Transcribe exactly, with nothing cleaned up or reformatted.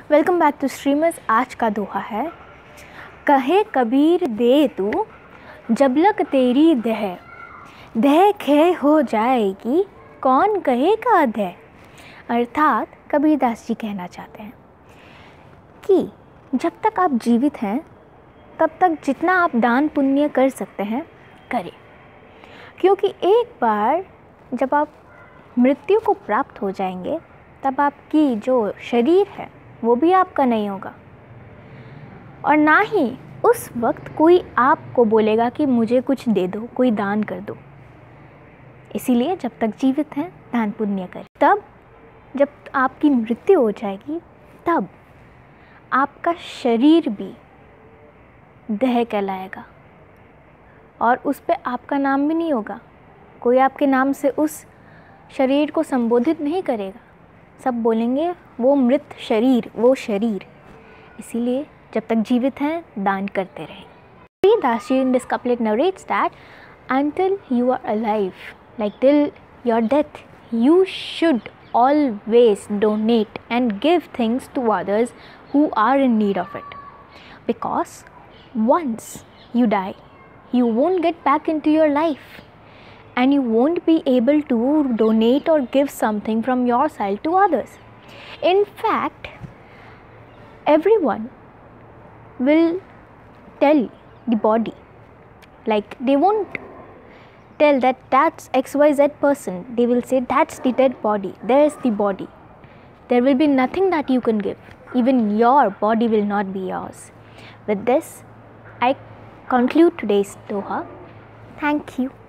Welcome back to streamers. आज का दोहा है, कहे कबीर दे तू जब लक तेरी दह, दह खे हो जाएगी कौन कहेगा दह। अर्थात कबीरदास जी कहना चाहते हैं कि जब तक आप जीवित हैं तब तक जितना आप दान पुण्य कर सकते हैं करें, क्योंकि एक बार जब आप मृत्यु को प्राप्त हो जाएंगे तब आपकी जो शरीर है वो भी आपका नहीं होगा और ना ही उस वक्त कोई आपको बोलेगा कि मुझे कुछ दे दो, कोई दान कर दो। इसीलिए जब तक जीवित हैं दान पुण्य करें। तब जब आपकी मृत्यु हो जाएगी तब आपका शरीर भी देह कहलाएगा और उस पे आपका नाम भी नहीं होगा। कोई आपके नाम से उस शरीर को संबोधित नहीं करेगा, सब बोलेंगे वो मृत शरीर, वो शरीर। इसीलिए जब तक जीवित हैं दान करते रहें। Kabirdas ji in this couplet narrates that until you are alive, like till your death, you should always donate and give things to others who are in need of it. Because once you die, you won't get back into your life and you won't be able to donate or give something from your side to others. In fact, everyone will tell the body, like they won't tell that that's X Y Z person, they will say that's the dead body, there's the body. There will be nothing that you can give, even your body will not be yours. With this, I conclude today's doha. Thank you.